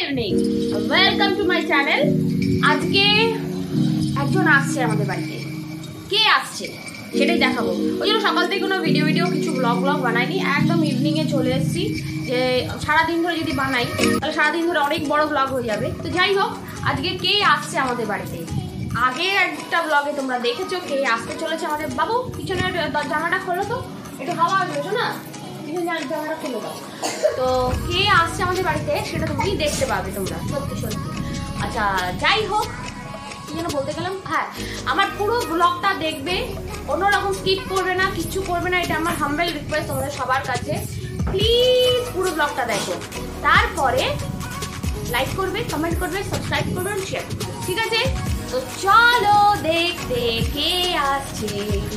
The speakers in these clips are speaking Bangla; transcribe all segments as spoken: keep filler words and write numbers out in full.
Evening, welcome to my channel. আজকে একজন আসছে আমাদের বাড়িতে। কে আসছে সেটাই দেখাবো। ওই জন্য সকাল থেকে কোনো ভিডিও ভিডিও কিছু ব্লগ ব্লগ বানাইনি, একদম ইভিনিংয়ে চলে এসেছি। যে সারাদিন ধরে যদি বানাই তাহলে সারাদিন ধরে অনেক বড় ব্লগ হয়ে যাবে। তো যাই হোক, আজকে কে আসছে আমাদের বাড়িতে। আগে একটা ব্লগে তোমরা দেখেছো কে আসতে চলেছে আমাদের। বাবু পিছনের জানাটা খোলো তো, একটু হাওয়া আসবে না, জানাটা খুলে দাও। তো কে আসছে আমাদের বাড়িতে সেটা তুমি দেখতে পাবে তোমরা, সত্যি সত্যি। আচ্ছা যাই হোক, কি যেন বলতে গেলাম, হ্যাঁ আমার পুরো ব্লগটা দেখবে, অন্যরকম স্কিপ করবে না, কিচ্ছু করবে না। এটা আমার হাম্বেল রিকোয়েস্ট তোমাদের সবার কাছে, প্লিজ পুরো ব্লগটা দেখো। তারপরে লাইক করবে, কমেন্ট করবে, সাবস্ক্রাইব করবে, শেয়ার করবে, ঠিক আছে? তো চলো দেখতে কে আসছে।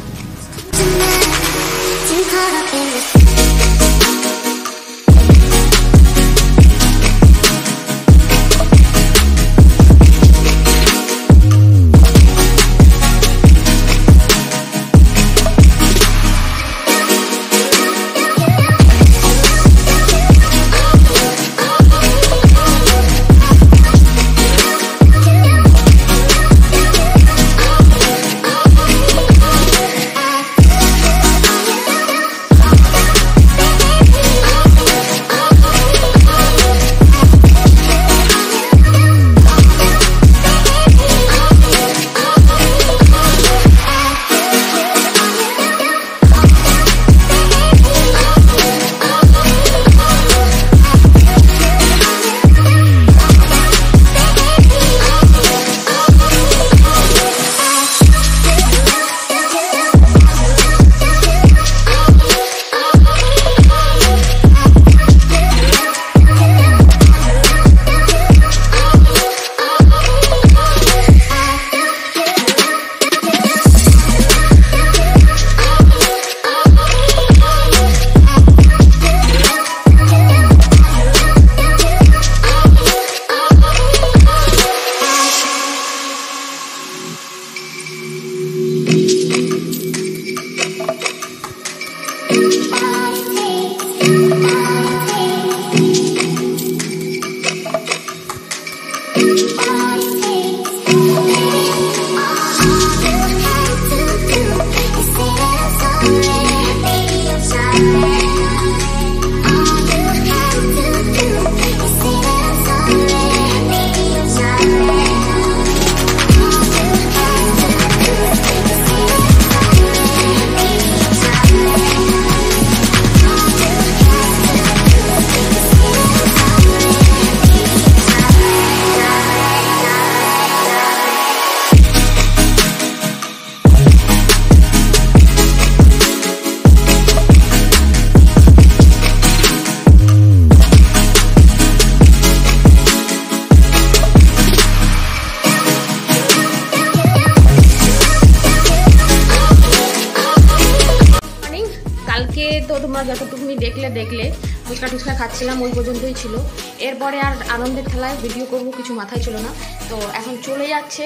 তো তোমরা যতটুকুনি দেখলে দেখলে ফুচকা টুচকা খাচ্ছিলাম, ওই পর্যন্তই ছিল। এরপরে আর আনন্দের ঠেলায় ভিডিও করবো কিছু মাথায় ছিল না। তো এখন চলে যাচ্ছে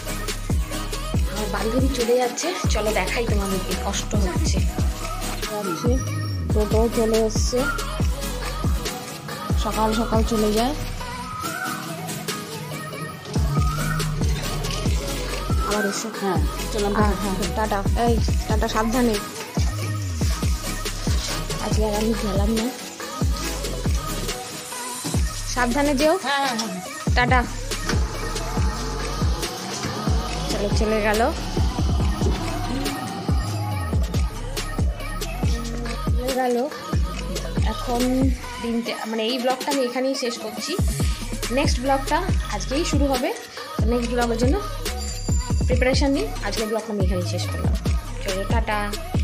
আমার বান্ধবী, চলে যাচ্ছে। চলো দেখাই তোমাদেরকে, কষ্ট হচ্ছে। টোটো চলে এসছে, সকাল সকাল চলে যায়। আবার এসো, হ্যাঁ চললাম, হ্যাঁ হ্যাঁ টাটা। এই টাটা, সাবধানে। আজকে আর আমি গেলাম না, সাবধানে যেও। হ্যাঁ হ্যাঁ টাটা। চলো চলে গেল, চলে গেল। এখন তিনটে, মানে এই ব্লগটা আমি এখানেই শেষ করছি। নেক্সট ব্লগটা আজকেই শুরু হবে। নেক্সট ব্লগের জন্য প্রিপারেশান নিই। আজকের ব্লগটা আমি এখানেই শেষ করলাম। চলো টাটা।